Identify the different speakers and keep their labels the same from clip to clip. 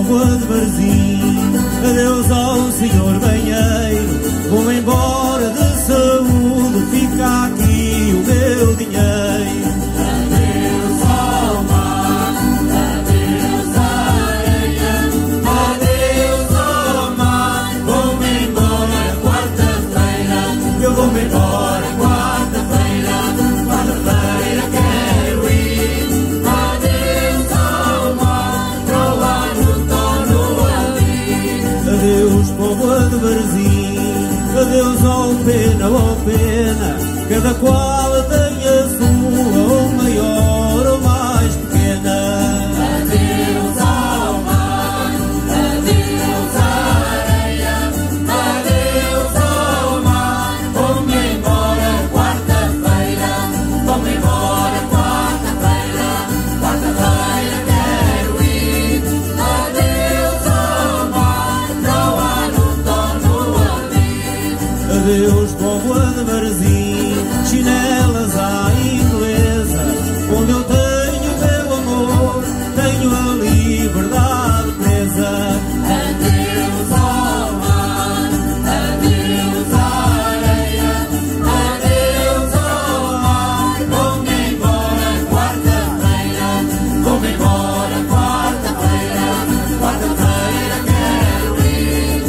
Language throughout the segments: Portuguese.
Speaker 1: povo de Varzim, adeus ao senhor banheiro, vou embora de saúde, fica aqui o meu dinheiro.
Speaker 2: Adeus ao mar, adeus à areia, adeus ao mar, vou-me embora quarta-feira,
Speaker 1: Eu vou-me embora
Speaker 2: quarta-feira, quarta-feira quero ir. Adeus ao mar, para o ano torno a vir.
Speaker 1: adeus povo de Varzim, adeus ao pena, cada qual tem a sua, ou maior ou mais pequena.
Speaker 2: Adeus ao mar, adeus à areia, adeus ao mar, vou-me embora quarta-feira, vou-me embora quarta-feira, quarta-feira quero ir. Adeus ao mar, para o ano torno a vir.
Speaker 1: Adeus povo de Varzim, chinelas à inglesa, onde eu tenho meu amor, tenho a liberdade presa.
Speaker 2: Adeus ao mar, adeus à areia, adeus ao mar, vou-me embora quarta-feira, vou-me embora quarta-feira, quarta-feira quero ir.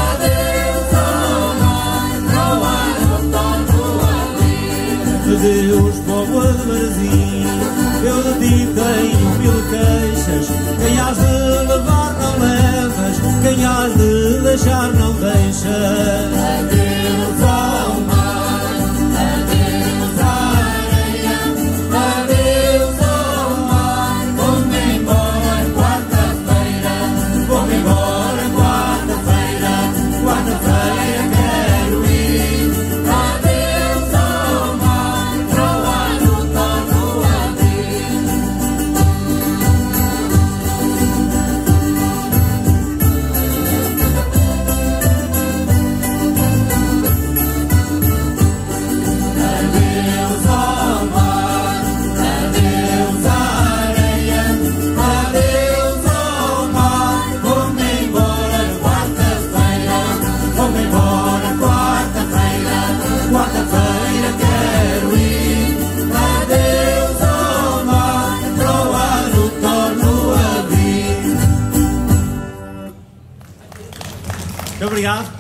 Speaker 2: Adeus ao mar, para o ano torno a vir.
Speaker 1: Adeus povo de Varzim, eu de ti tenho mil queixas, quem has de levar não levas, quem has de deixar não deixas.
Speaker 2: Adeus ao mar, adeus à areia, adeus ao mar, vou-me embora quarta-feira, vou-me embora quarta-feira, quarta-feira quero ir. Adeus ao mar, para o ano torno a vir. Adeus ao mar, adeus à areia, adeus ao mar, vou-me embora quarta-feira, vou-me embora quarta-feira, quarta-feira quero ir. Adeus ao mar, para o ano torno a vir.
Speaker 1: Muito obrigado.